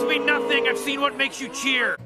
mean nothing. I've seen what makes you cheer.